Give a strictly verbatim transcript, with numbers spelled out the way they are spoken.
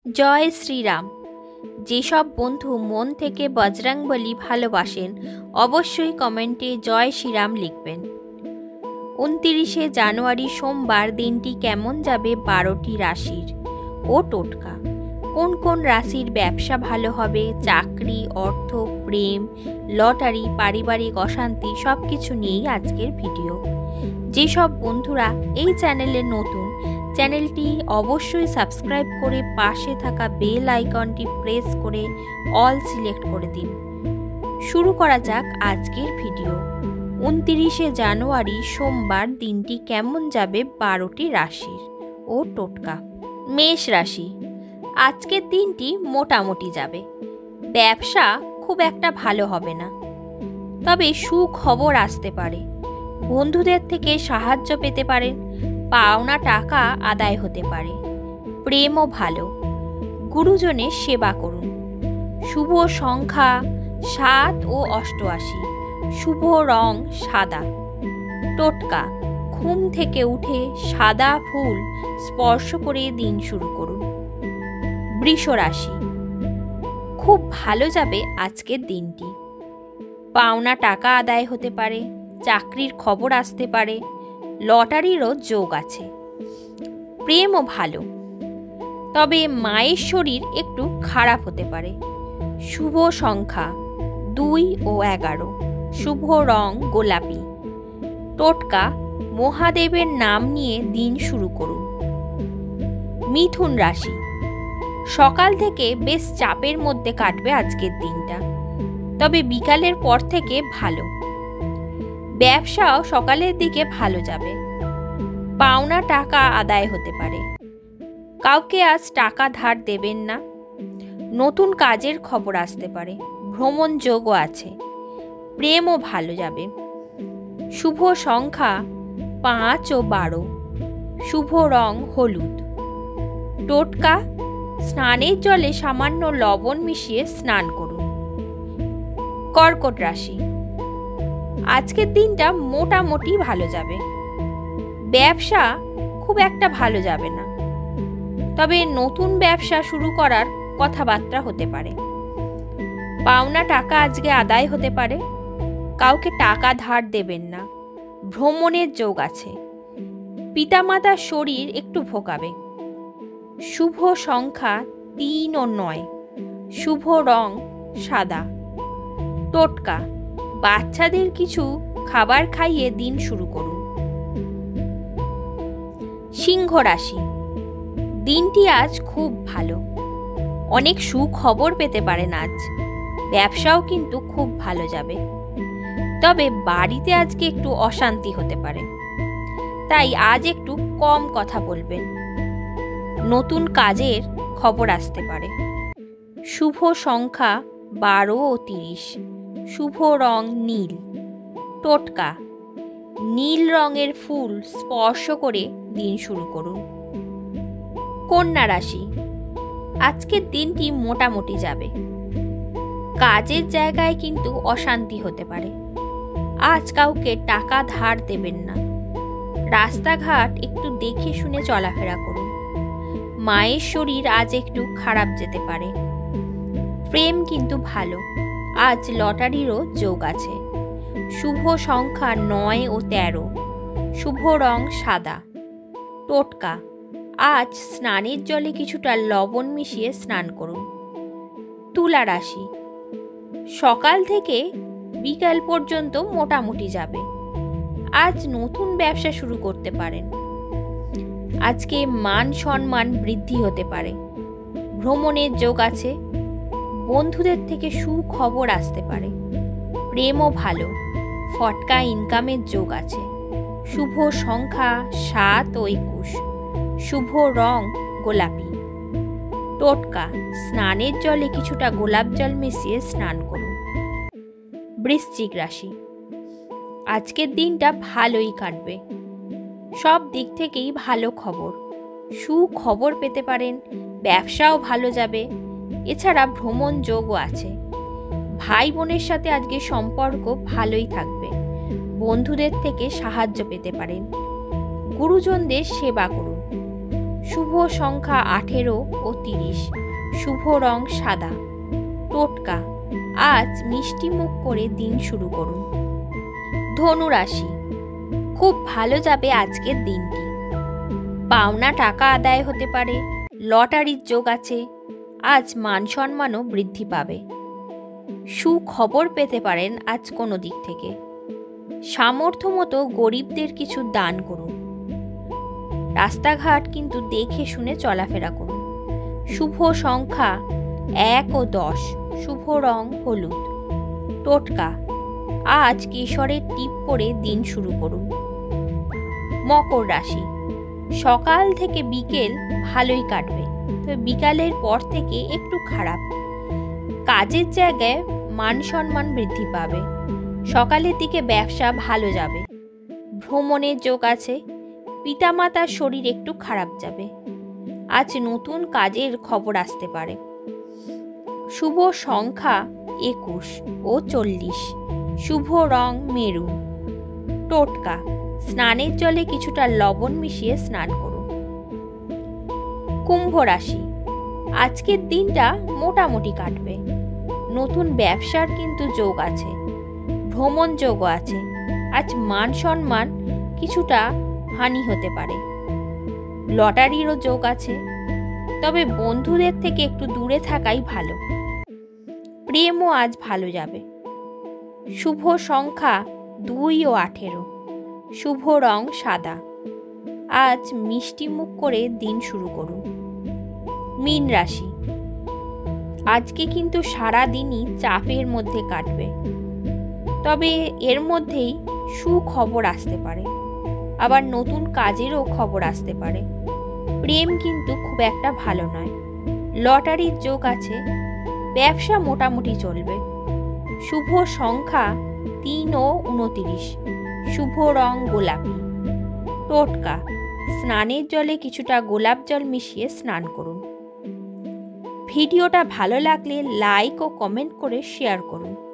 জয় শ্রীরাম। যেসব বন্ধু মন থেকে বজরংবলী ভালোবাসেন অবশ্যই কমেন্টে জয় শ্রীরাম লিখবেন। উনত্রিশে জানুয়ারি সোমবার দিনটি কেমন যাবে বারোটি রাশির ও টোটকা। কোন কোন রাশির ব্যবসা ভালো হবে, চাকরি, অর্থ, প্রেম, লটারি, পারিবারিক অশান্তি সব কিছু নিয়েই আজকের ভিডিও। যেসব বন্ধুরা এই চ্যানেলে নতুন, চ্যানেলটি অবশ্যই সাবস্ক্রাইব করে পাশে থাকা বেল আইকনটি প্রেস করে অল সিলেক্ট করে দিন। শুরু করা যাক আজকের ভিডিও। উনত্রিশে জানুয়ারি সোমবার দিনটি কেমন যাবে বারোটি রাশির ও টোটকা। মেষ রাশি, আজকের দিনটি মোটামুটি যাবে। ব্যবসা খুব একটা ভালো হবে না, তবে সুখবর আসতে পারে। বন্ধুদের থেকে সাহায্য পেতে পারেন, পাওনা টাকা আদায় হতে পারে। প্রেমও ভালো, গুরুজনের সেবা করুন। শুভ সংখ্যা সাত ও অষ্টআশি, শুভ রং সাদা। টোটকা, ঘুম থেকে উঠে সাদা ফুল স্পর্শ করে দিন শুরু করুন। বৃষ রাশি, খুব ভালো যাবে আজকের দিনটি। পাওনা টাকা আদায় হতে পারে, চাকরির খবর আসতে পারে, লটারিরও যোগ আছে। প্রেমও ভালো, তবে মায়ের শরীর একটু খারাপ হতে পারে। শুভ সংখ্যা দুই ও এগারো, শুভ রং গোলাপি। টোটকা, মহাদেবের নাম নিয়ে দিন শুরু করুন। মিথুন রাশি, সকাল থেকে বেশ চাপের মধ্যে কাটবে আজকের দিনটা, তবে বিকালের পর থেকে ভালো। ব্যবসাও সকালের দিকে ভালো যাবে। পাওনা টাকা আদায় হতে পারে। কাউকে আজ টাকা ধার দেবেন না। নতুন কাজের খবর আসতে পারে, ভ্রমণ যোগও আছে। প্রেমও ভালো যাবে। শুভ সংখ্যা পাঁচ ও বারো, শুভ রং হলুদ। টোটকা, স্নানের জলে সামান্য লবণ মিশিয়ে স্নান করুন। কর্কট রাশি, আজকের দিনটা মোটামুটি ভালো যাবে। ব্যবসা খুব একটা ভালো যাবে না, তবে নতুন ব্যবসা শুরু করার কথাবার্তা হতে পারে। পাওনা টাকা আজকে আদায় হতে পারে। কাউকে টাকা ধার দেবেন না। ভ্রমণের যোগ আছে। পিতামাতার শরীর একটু ভোগাবে। শুভ সংখ্যা তিন ও নয়, শুভ রং সাদা। টোটকা, বাচ্চাদের কিছু খাবার খাইয়ে দিন শুরু করুন। সিংহ রাশি, দিনটি আজ খুব ভালো। অনেক সুখবর পেতে পারেন আজ। ব্যবসাও কিন্তু খুব ভালো যাবে, তবে বাড়িতে আজকে একটু অশান্তি হতে পারে, তাই আজ একটু কম কথা বলবেন। নতুন কাজের খবর আসতে পারে। শুভ সংখ্যা বারো ও তিরিশ, শুভ রং নীল। টোটকা, নীল রঙের ফুল স্পর্শ করে দিন শুরু করুন। কন্যা রাশি, আজকের দিনটি মোটামুটি যাবে। কাজের জায়গায় কিন্তু অশান্তি হতে পারে। আজ কাউকে টাকা ধার দেবেন না। রাস্তাঘাট একটু দেখে শুনে চলাফেরা করুন। মায়ের শরীর আজ একটু খারাপ যেতে পারে। প্রেম কিন্তু ভালো। আজ লটারিরও যোগ আছে। শুভ সংখ্যা নয় ও তেরো, শুভ রং সাদা। টোটকা, আজ স্নানের জলে কিছুটা লবণ মিশিয়ে স্নান করুন। তুলা রাশি, সকাল থেকে বিকাল পর্যন্ত মোটামুটি যাবে। আজ নতুন ব্যবসা শুরু করতে পারেন। আজকে মান সম্মান বৃদ্ধি হতে পারে। ভ্রমণের যোগ আছে। বন্ধুদের থেকে সুখবর আসতে পারে। প্রেমও ভালো। ফটকা ইনকামের যোগ আছে। শুভ সংখ্যা সাত ও একুশ, শুভ রং গোলাপি। টোটকা, স্নানের জলে কিছুটা গোলাপ জল মিশিয়ে স্নান করুন। বৃশ্চিক রাশি, আজকের দিনটা ভালোই কাটবে। সব দিক থেকেই ভালো খবর, সুখবর পেতে পারেন। ব্যবসাও ভালো যাবে। এছাড়া ভ্রমণ যোগও আছে। ভাই বোনের সাথে আজকে সম্পর্ক ভালোই থাকবে। বন্ধুদের থেকে সাহায্য পেতে পারেন। গুরুজনদের সেবা করুন। শুভ সংখ্যা আঠেরো ও তিরিশ, শুভ রং সাদা। টোটকা, আজ মিষ্টি মুখ করে দিন শুরু করুন। ধনু রাশি, খুব ভালো যাবে আজকের দিনটি। পাওনা টাকা আদায় হতে পারে, লটারির যোগ আছে। আজ মান সম্মানও বৃদ্ধি পাবে। সুখবর পেতে পারেন আজ কোনো দিক থেকে। সামর্থ্য মতো গরিবদের কিছু দান করুন। রাস্তাঘাট কিন্তু দেখে শুনে চলাফেরা করুন। শুভ সংখ্যা এক ও দশ, শুভ রং হলুদ। টোটকা, আজ কেশরের টিপ পরে দিন শুরু করুন। মকর রাশি, সকাল থেকে বিকেল ভালোই কাটবে, তবে বিকালের পর থেকে একটু খারাপ। কাজের জায়গায় মান সম্মান বৃদ্ধি পাবে। সকালের দিকে ব্যবসা ভালো যাবে। ভ্রমণের যোগ আছে। পিতামাতার শরীর একটু খারাপ যাবে। আজ নতুন কাজের খবর আসতে পারে। শুভ সংখ্যা একুশ ও চল্লিশ, শুভ রং মেরুন। টোটকা, স্নানের জলে কিছুটা লবণ মিশিয়ে স্নান করুন। কুম্ভ রাশি, আজকের দিনটা মোটামুটি কাটবে। নতুন ব্যবসার কিন্তু যোগ আছে। ভ্রমণ যোগও আছে। আজ মান সম্মান কিছুটা হানি হতে পারে। লটারিরও যোগ আছে, তবে বন্ধুদের থেকে একটু দূরে থাকাই ভালো। প্রেমও আজ ভালো যাবে। শুভ সংখ্যা দুই ও আঠেরো, শুভ রং সাদা। আজ মিষ্টি মুখ করে দিন শুরু করুন। মীন রাশি, আজকে কিন্তু সারা দিনই চাপের মধ্যে কাটবে, তবে এর মধ্যেই সুখবর আসতে পারে। আবার নতুন কাজেরও খবর আসতে পারে। প্রেম কিন্তু খুব একটা ভালো নয়। লটারির যোগ আছে। ব্যবসা মোটামুটি চলবে। শুভ সংখ্যা তিন ও উনতিরিশ, শুভ রং গোলাপি। টোটকা, স্নানের জলে কিছুটা গোলাপ জল মিশিয়ে স্নান করুন। ভিডিওটা ভালো লাগলে লাইক ও কমেন্ট করে শেয়ার করুন।